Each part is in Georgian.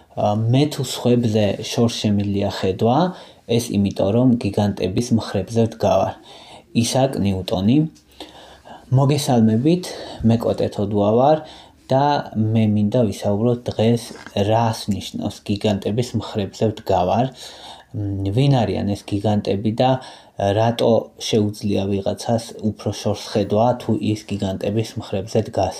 მე თუ სხვებზე შორს შემიძლია ხედვა, ეს იმიტომ რომ გიგანტების მხრებზე ვდგავარ. ისააკ ნიუტონი. მოგესალმებით, მე კოტეთოდუა ვარ და მე მინდა ვისაუბროთ დღეს რას ნიშნავს გიგანტების მხრებზე ვდგავარ. ვინ არიან ეს გიგანტები და რატო შეუძლია ვიღაცას უფრო შორს ხედვა თუ ის გიგანტების მხრებზე დგას.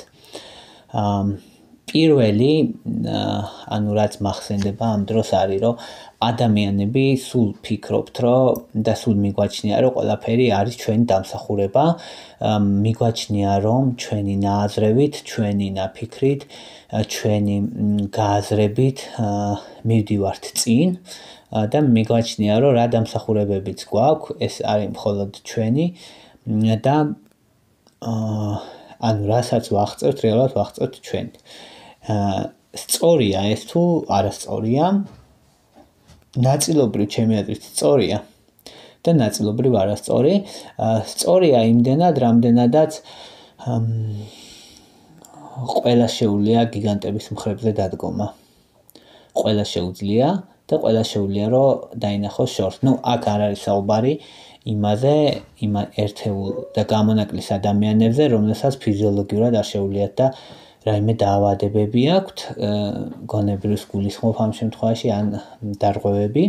პირველი, ანუ რაც მახსენდება ამ დროს არის, რომ ადამიანები სულ ფიქრობთ, რომ და სულ მიგვაჩნია, რომ ყველაფერი არის ჩვენი დამსახურება, მიგვაჩნია, რომ ჩვენი ნააზრევით, ჩვენი ნაფიქრით, ჩვენი გააზრებით მივდივართ წინ და მიგვაჩნია, რომ რა დამსახურებებიც გვაქვს, ეს არის მხოლოდ ჩვენი და ანუ რასაც ვაღწევთ, რეალურად ვაღწევთ ჩვენი. სწორია ეს თუ არასწორია? ნაწილობრივ ჩემი აზრით სწორია და ნაწილობრივ არასწორი. სწორია იმდენად, რამდენადაც ყველა შეუძლია გიგანტების მხრებზე დადგომა. ყველა შეუძლია და ყველა შეუძლია რომ დაინახოს შორს. აქ არ არის საუბარი იმაზე, იმ ერთეულ და გამონაკლის ადამიანებზე, რომელსაც ფიზიოლოგიურად არ შეუძლიათ და რაიმე დაავადებები აქვთ, გონებრივ გულისხმობ ამ შემთხვევაში ან დარღვევები.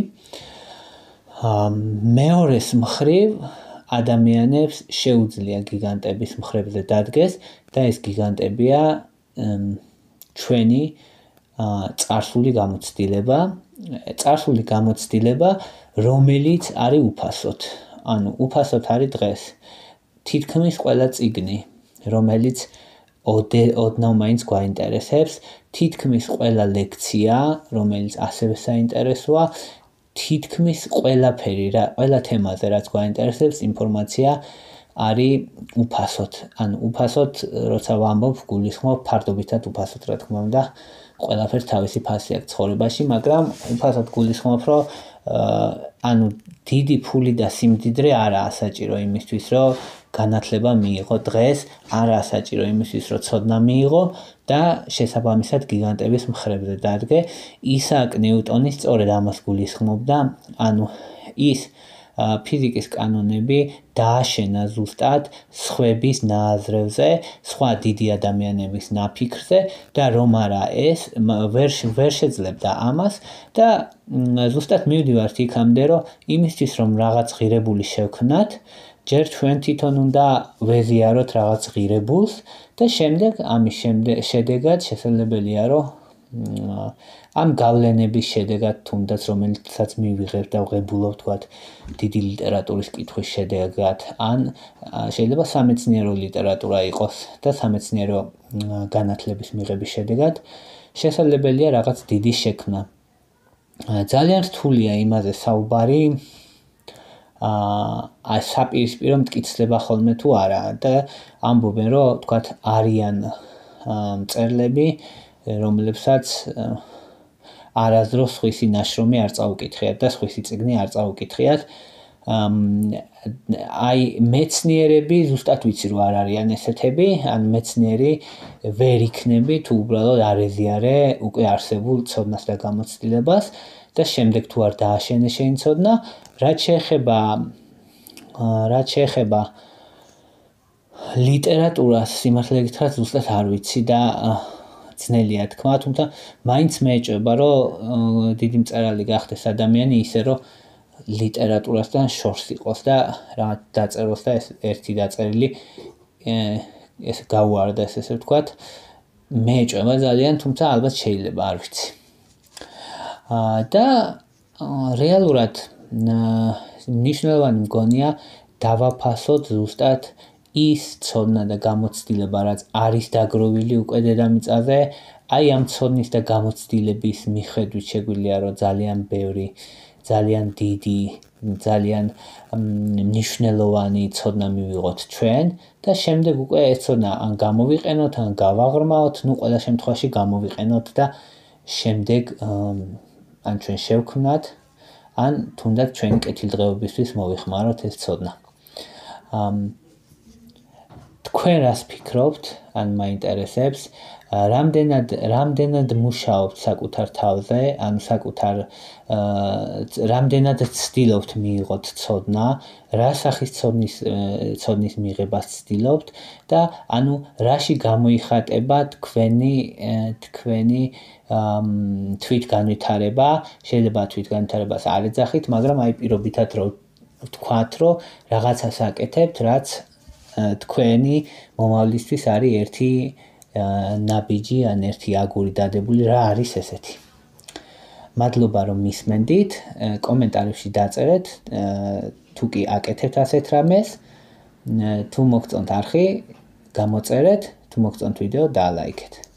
მეორეს მხრივ ადამიანებს შეუძლია გიგანტების მხრებზე დადგეს და ეს გიგანტებია ჩვენი წარსული გამოცდილება, რომელიც არის უფასოდ. ანუ უფასოდ არის დღეს. თითქმის ყველა წიგნი, რომელიც ოდნავ მაინც გვაინტერესებს, თითქმის ყველა ლექცია, რომელიც ასევე საინტერესოა, თითქმის ყველაფერი, ყველა თემაზე, რაც გვაინტერესებს, ინფორმაცია არის უფასოდ. ანუ უფასოდ, როცა ვამბობ, გულისხმობ ფარდობითად უფასოდ, რა თქმა უნდა, ყველაფერს თავისი ფასი აქვს ცხოვრებაში, მაგრამ უფასოდ გულისხმობ, რომ ანუ დიდი ფული და სიმდიდრე არაა საჭირო იმისთვის, რომ განათლება მიიღო დღეს, არაა საჭირო იმისთვის, რომ ცოდნა მიიღო და შესაბამისად გიგანტების მხრებზე დადგე. ისააკ ნიუტონი სწორედ ამას გულისხმობდა, ანუ ის ფიზიკის კანონები დააშენა ზუსტად სხვების ნააზრევზე, სხვა დიდი ადამიანების ნაფიქრზე და რომ არა ეს ვერ შეძლებდა ამას და ზუსტად მივდივართ იქამდე, რომ იმისთვის რომ რაღაც ღირებული შევქმნათ, ჯერ ჩვენ თვითონ უნდა ვეზიაროთ რაღაც ღირებულს და შემდეგ ამის შედეგად შესაძლებელია, რომ ამ გავლენების შედეგად თუნდაც რომელსაც მივიღებთ და ვღებულობ თქვათ დიდი ლიტერატურის კითხვის შედეგად ან შეიძლება სამეცნიერო ლიტერატურა იყოს და სამეცნიერო განათლების მიღების შედეგად შესაძლებელია რაღაც დიდი შექმნა. ძალიან რთულია იმაზე საუბარი საპირისპირო მტკიცდება ხოლმე თუ არა და ამბობენ, რომ თქვათ არიან მწერლები, რომლებსაც არასდროს სხვისი ნაშრომი არ წაუკითხიათ და სხვისი წიგნი არ წაუკითხიათ. აი მეცნიერები ზუსტად ვიცი რომ არ არიან ესეთები, ან მეცნიერი ვერ იქნები თუ უბრალოდ არ ეზიარე უკვე არსებულ ცოდნას და გამოცდილებას და შემდეგ თუ არ დააშენე შენი ცოდნა, რაც შეეხება ლიტერატურას, სიმართლე გითხრათ, ზუსტად არ ვიცი და ძნელია თქვა, თუმცა მაინც მეეჭვება, რომ დიდი მწერალი გახდეს ადამიანი ისე, რომ ლიტერატურასთან შორს იყოს და რაღაც დაწეროს და ეს ერთი დაწერილი ეს გაუარდეს, ესე ვთქვათ, მეეჭვება ძალიან, თუმცა ალბათ შეიძლება, არ ვიცი. და რეალურად მნიშვნელოვანი მგონია დავაფასოთ ზუსტად ის ცოდნა და გამოცდილება, რაც არის დაგროვილი უკვე დედამიწაზე, აი ამ ცოდნის და გამოცდილების მიხედვით შეგვიძლია, რომ ძალიან ბევრი, ძალიან დიდი, ძალიან მნიშვნელოვანი ცოდნა მივიღოთ ჩვენ და შემდეგ უკვე ეს ცოდნა ან გამოვიყენოთ, ან გავაღრმაოთ, ყველა შემთხვევაში გამოვიყენოთ და შემდეგ ან ჩვენ შევქმნათ, ან თუნდაც ჩვენი კეთილდღეობისთვის მოვიხმაროთ ეს ცოდნა. თქვენ რას ფიქრობთ, ან მაინტერესებს, რამდენად მუშაობთ საკუთარ თავზე, ანუ რამდენად ცდილობთ მიიღოთ ცოდნა, რა სახის ცოდნის მიღებას ცდილობთ და ანუ რაში გამოიხატება თქვენი თვითგანვითარება, შეიძლება თვითგანვითარებას არ ეძახით, მაგრამ აი პირობითად რომ ვთქვათ, რომ რაღაცას აკეთებთ, რაც თქვენი მომავლისთვის არის ერთი ნაბიჯი ან ერთი აგური დადებული, რა არის ესეთი. მადლობა რომ მისმენდით, კომენტარებში დაწერეთ, თუ კი აკეთებთ ასეთ რამეს, თუ მოგწონთ არხი, გამოწერეთ, თუ მოგწონთ ვიდეო, დალაიქეთ.